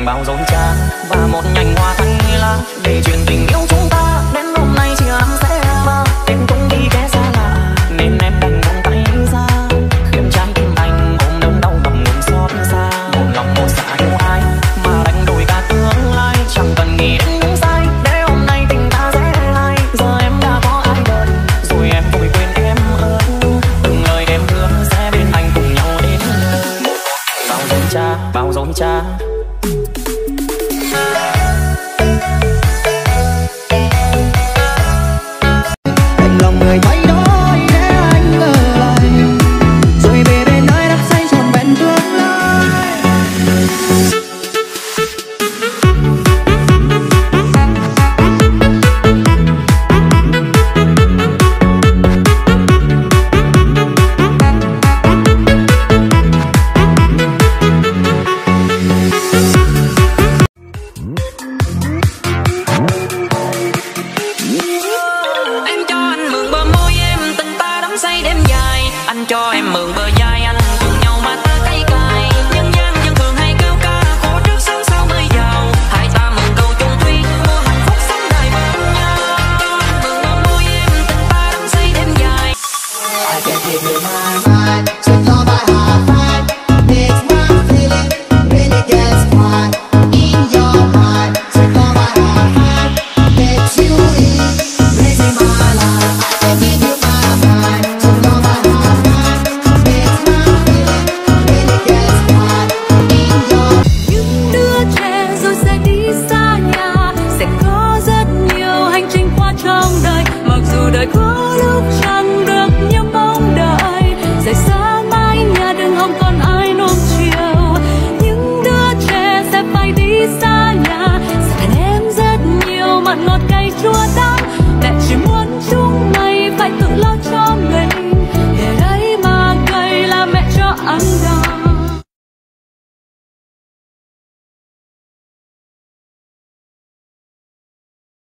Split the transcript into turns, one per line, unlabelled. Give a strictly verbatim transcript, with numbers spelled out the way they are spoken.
dành bao dối trá và một nhành hoa thanh lá để truyền tình yêu chúng ta đến hôm nay chỉ làm sẽ mơ. Em cũng đi kẻ xa lạ nên em đành buông tay ra, khiến trái tim anh ôm đớn đau ngậm ngùi xót xa. Một lòng một dạ yêu ai mà đánh đổi cả tương lai, chẳng cần nghĩ đến những sai để hôm nay tình ta sẽ hay. Giờ em đã có ai đời rồi em vội quên em ơi, từng lời em hứa sẽ bên anh cùng nhau đến nơi. Bao dối trá, bao dối trá.
Anh lòng người thay đổi để anh ở lại, rồi về bên nơi đắp xanh tròn vẹn tương lai.
Anh cho em mượn bờ vai, anh cùng nhau mà ta cay cay. Nhân gian dân thường hay kêu ca khổ trước sớm sau mới giàu, hai ta mượn câu chung thủy mua hạnh phúc sống đời bên nhau. Anh mượn bờ môi em, tình ta đắm say đêm dài.
I can't give you my mind, so love I have found makes my feeling really gets hot in your heart. So love I have found makes you in raising my life. I can't give you my mind, so love I have found makes my feeling really gets hot in your.
Những đứa trẻ rồi sẽ đi xa nhà, sẽ có rất nhiều hành trình qua trong đời, mặc dù đời có